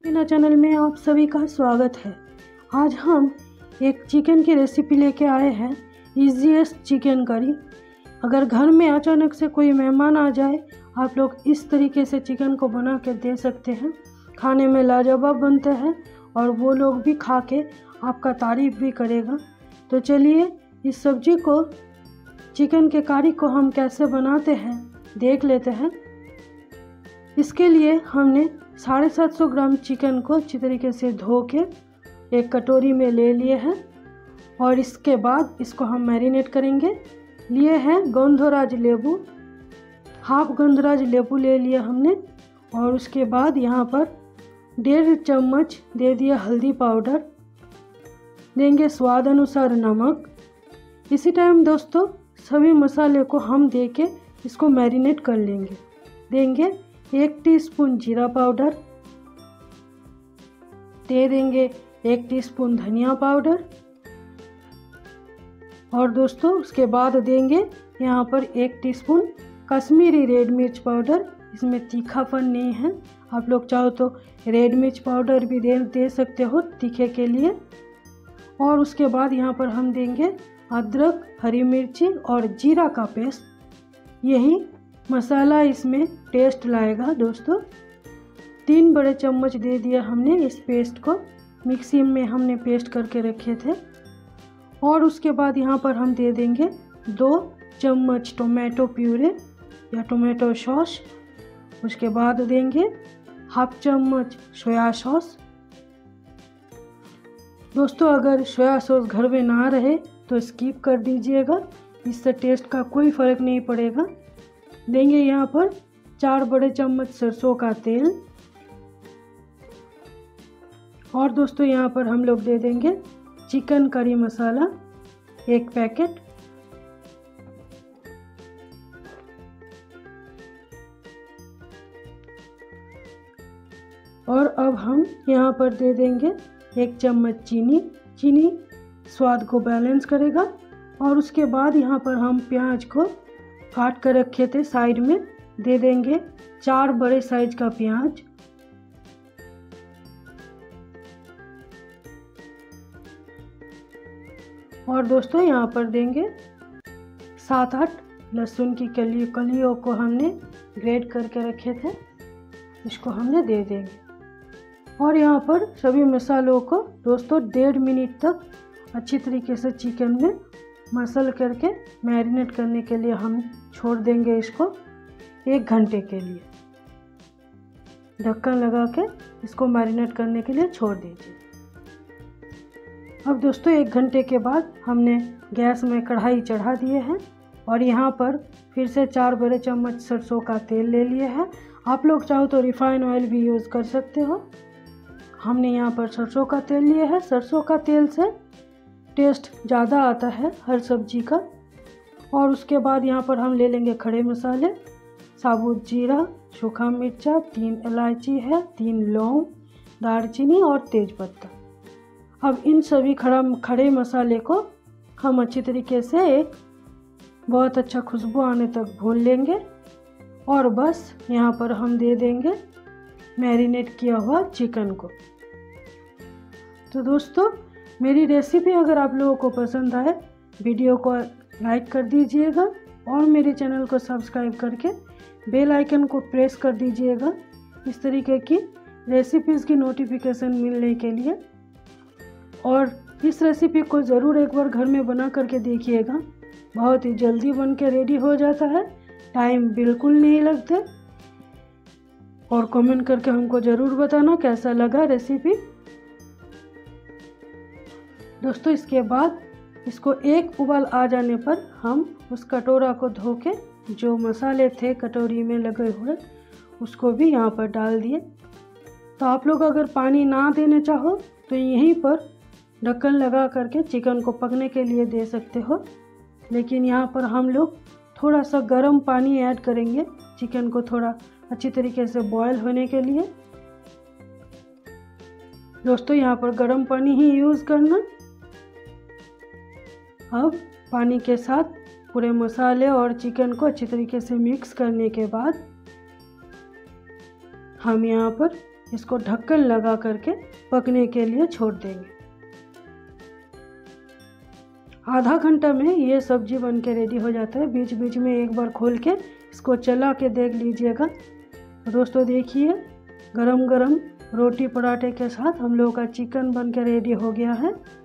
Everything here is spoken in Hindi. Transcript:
मेरा चैनल में आप सभी का स्वागत है। आज हम एक चिकन की रेसिपी लेके आए हैं, ईजीएस्ट चिकन करी। अगर घर में अचानक से कोई मेहमान आ जाए, आप लोग इस तरीके से चिकन को बना के दे सकते हैं। खाने में लाजवाब बनते हैं और वो लोग भी खा के आपका तारीफ़ भी करेगा। तो चलिए इस सब्जी को, चिकन के करी को हम कैसे बनाते हैं देख लेते हैं। इसके लिए हमने 750 ग्राम चिकन को अच्छी तरीके से धो के एक कटोरी में ले लिए हैं और इसके बाद इसको हम मैरिनेट करेंगे। लिए हैं गंधराज लेबू, हाफ गंधराज लेबू ले लिया हमने। और उसके बाद यहाँ पर 1.5 चम्मच दे दिया हल्दी पाउडर, देंगे स्वाद अनुसार नमक। इसी टाइम दोस्तों सभी मसाले को हम दे के इसको मैरिनेट कर लेंगे। देंगे 1 टीस्पून जीरा पाउडर, दे देंगे 1 टीस्पून धनिया पाउडर और दोस्तों उसके बाद देंगे यहाँ पर 1 टीस्पून कश्मीरी रेड मिर्च पाउडर। इसमें तीखापन नहीं है, आप लोग चाहो तो रेड मिर्च पाउडर भी दे सकते हो तीखे के लिए। और उसके बाद यहाँ पर हम देंगे अदरक, हरी मिर्ची और जीरा का पेस्ट। यही मसाला इसमें टेस्ट लाएगा दोस्तों। 3 बड़े चम्मच दे दिया हमने इस पेस्ट को, मिक्सी में हमने पेस्ट करके रखे थे। और उसके बाद यहाँ पर हम दे देंगे 2 चम्मच टोमेटो प्यूरे या टोमेटो सॉस। उसके बाद देंगे हाफ चम्मच सोया सॉस। दोस्तों अगर सोया सॉस घर में ना रहे तो स्किप कर दीजिएगा, इससे टेस्ट का कोई फ़र्क नहीं पड़ेगा। देंगे यहाँ पर 4 बड़े चम्मच सरसों का तेल। और दोस्तों यहाँ पर हम लोग दे देंगे चिकन करी मसाला 1 पैकेट। और अब हम यहाँ पर दे देंगे 1 चम्मच चीनी। चीनी स्वाद को बैलेंस करेगा। और उसके बाद यहाँ पर हम प्याज को काट कर रखे थे साइड में, दे देंगे 4 बड़े साइज का प्याज। और दोस्तों यहाँ पर देंगे 7-8 लहसुन की कलियों को हमने ग्रेट करके रखे थे, इसको हमने दे देंगे। और यहाँ पर सभी मसालों को दोस्तों 1.5 मिनट तक अच्छी तरीके से चिकन में मसल करके मैरिनेट करने के लिए हम छोड़ देंगे इसको 1 घंटे के लिए। ढक्कन लगा के इसको मैरिनेट करने के लिए छोड़ दीजिए। अब दोस्तों 1 घंटे के बाद हमने गैस में कढ़ाई चढ़ा दिए हैं और यहाँ पर फिर से 4 बड़े चम्मच सरसों का तेल ले लिए हैं। आप लोग चाहो तो रिफाइन ऑयल भी यूज़ कर सकते हो। हमने यहाँ पर सरसों का तेल लिया है। सरसों का तेल से टेस्ट ज़्यादा आता है हर सब्जी का। और उसके बाद यहाँ पर हम ले लेंगे खड़े मसाले, साबुत जीरा, सूखा मिर्चा, 3 इलायची है, 3 लौंग, दालचीनी और तेज़पत्ता। अब इन सभी खड़े मसाले को हम अच्छी तरीके से एक बहुत अच्छा खुशबू आने तक भून लेंगे। और बस यहाँ पर हम दे देंगे मैरिनेट किया हुआ चिकन को। तो दोस्तों मेरी रेसिपी अगर आप लोगों को पसंद आए, वीडियो को लाइक कर दीजिएगा और मेरे चैनल को सब्सक्राइब करके बेल आइकन को प्रेस कर दीजिएगा इस तरीके की रेसिपीज़ की नोटिफिकेशन मिलने के लिए। और इस रेसिपी को ज़रूर एक बार घर में बना करके देखिएगा, बहुत ही जल्दी बन के रेडी हो जाता है, टाइम बिल्कुल नहीं लगते। और कमेंट करके हमको ज़रूर बताना कैसा लगा रेसिपी। दोस्तों इसके बाद इसको 1 उबाल आ जाने पर हम उस कटोरा को धो के जो मसाले थे कटोरी में लगे हुए उसको भी यहाँ पर डाल दिए। तो आप लोग अगर पानी ना देना चाहो तो यहीं पर ढक्कन लगा करके चिकन को पकने के लिए दे सकते हो, लेकिन यहाँ पर हम लोग थोड़ा सा गर्म पानी ऐड करेंगे चिकन को थोड़ा अच्छी तरीके से बॉयल होने के लिए। दोस्तों यहाँ पर गर्म पानी ही यूज़ करना। अब पानी के साथ पूरे मसाले और चिकन को अच्छी तरीके से मिक्स करने के बाद हम यहाँ पर इसको ढक्कन लगा करके पकने के लिए छोड़ देंगे। आधा घंटा में ये सब्जी बन के रेडी हो जाता है। बीच बीच में एक बार खोल के इसको चला के देख लीजिएगा। तो दोस्तों देखिए, गरम गरम रोटी पराठे के साथ हम लोगों का चिकन बन के रेडी हो गया है।